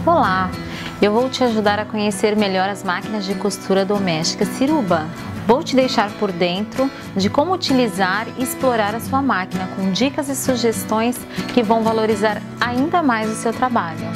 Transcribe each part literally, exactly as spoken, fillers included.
Olá! Eu vou te ajudar a conhecer melhor as máquinas de costura doméstica Ciruba. Vou te deixar por dentro de como utilizar e explorar a sua máquina com dicas e sugestões que vão valorizar ainda mais o seu trabalho.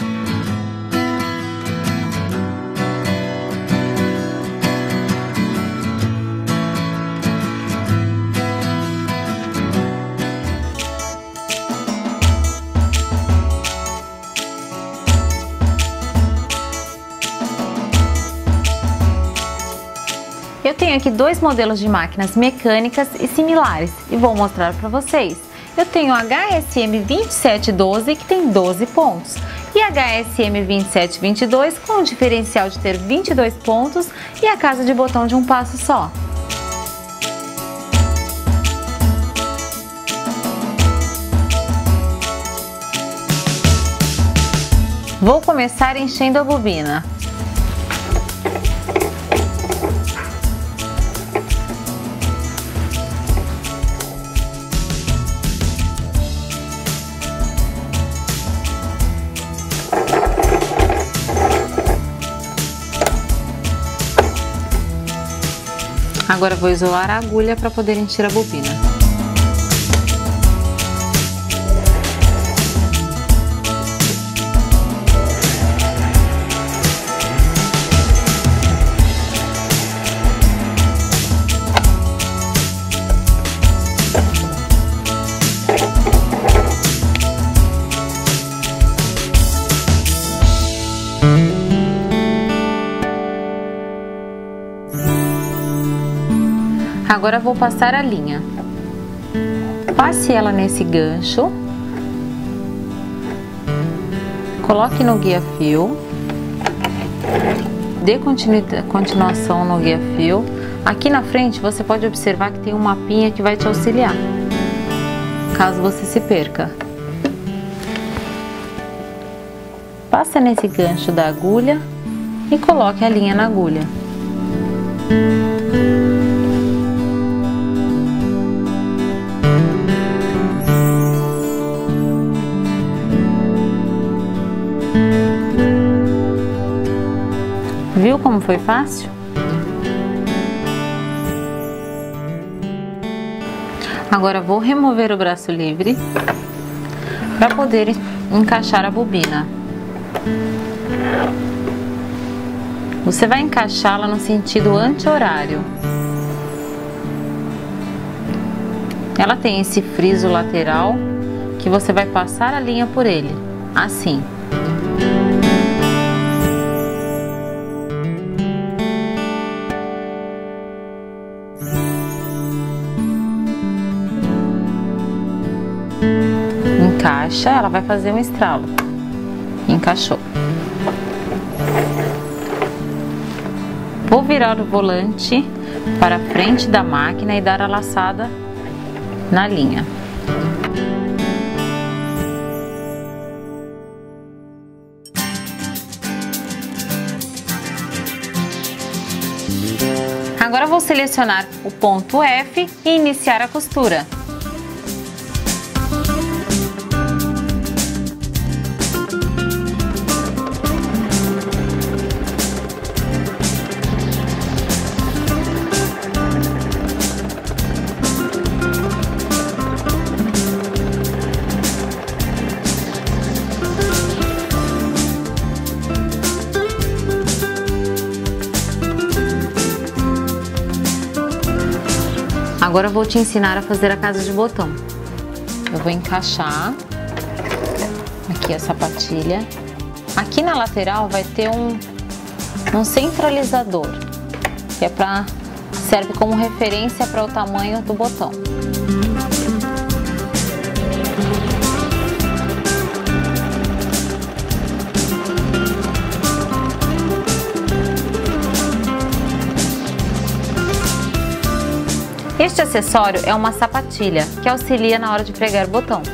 Eu tenho aqui dois modelos de máquinas mecânicas e similares e vou mostrar para vocês. Eu tenho a H S M vinte e sete doze que tem doze pontos e a H S M vinte e sete vinte e dois com o diferencial de ter vinte e dois pontos e a casa de botão de um passo só. Vou começar enchendo a bobina. Agora vou isolar a agulha para poder encher a bobina. Agora vou passar a linha. Passe ela nesse gancho. Coloque no guia-fio. Dê continuação no guia-fio. Aqui na frente você pode observar que tem um mapinha que vai te auxiliar, caso você se perca. Passa nesse gancho da agulha e coloque a linha na agulha. Viu como foi fácil? Agora vou remover o braço livre para poder encaixar a bobina. Você vai encaixá-la no sentido anti-horário. Ela tem esse friso lateral que você vai passar a linha por ele, assim. Encaixa, ela vai fazer um estralo. Encaixou. Vou virar o volante para a frente da máquina e dar a laçada na linha. Agora vou selecionar o ponto F e iniciar a costura. Agora eu vou te ensinar a fazer a casa de botão. Eu vou encaixar aqui a sapatilha. Aqui na lateral vai ter um, um centralizador, que é para serve como referência para o tamanho do botão. Este acessório é uma sapatilha que auxilia na hora de pregar o botão.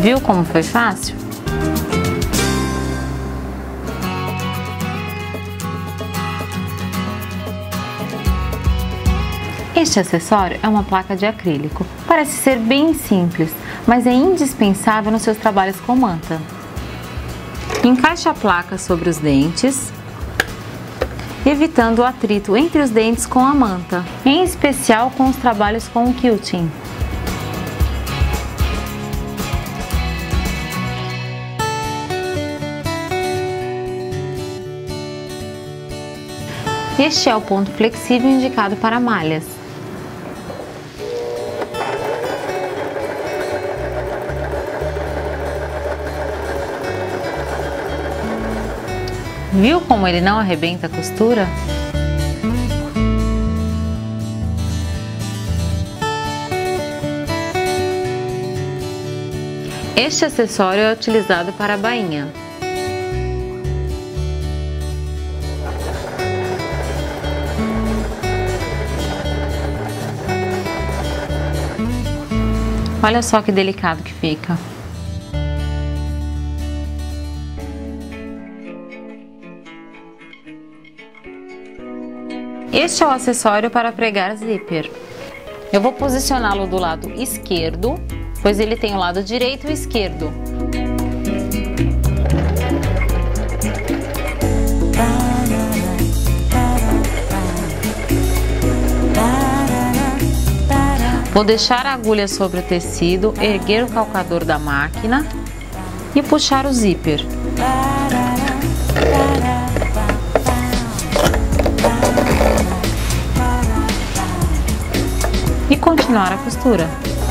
Viu como foi fácil? Este acessório é uma placa de acrílico. Parece ser bem simples, mas é indispensável nos seus trabalhos com manta. Encaixe a placa sobre os dentes, evitando o atrito entre os dentes com a manta, em especial com os trabalhos com o quilting. Este é o ponto flexível indicado para malhas. Viu como ele não arrebenta a costura? Este acessório é utilizado para a bainha. Olha só que delicado que fica. Este é o acessório para pregar zíper. Eu vou posicioná-lo do lado esquerdo, pois ele tem o lado direito e esquerdo. Vou deixar a agulha sobre o tecido, erguer o calcador da máquina e puxar o zíper. E continuar a costura.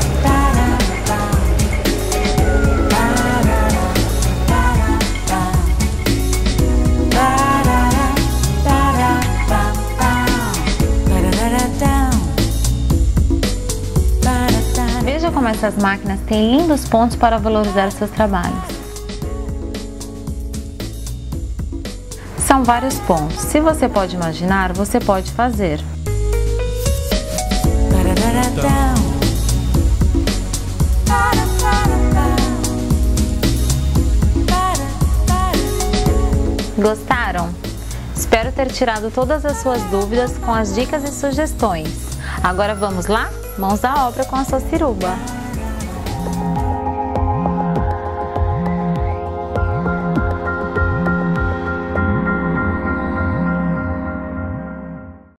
Veja como essas máquinas têm lindos pontos para valorizar seus trabalhos. São vários pontos. Se você pode imaginar, você pode fazer. Gostaram? Espero ter tirado todas as suas dúvidas com as dicas e sugestões. Agora vamos lá? Mãos à obra com a Sociruba!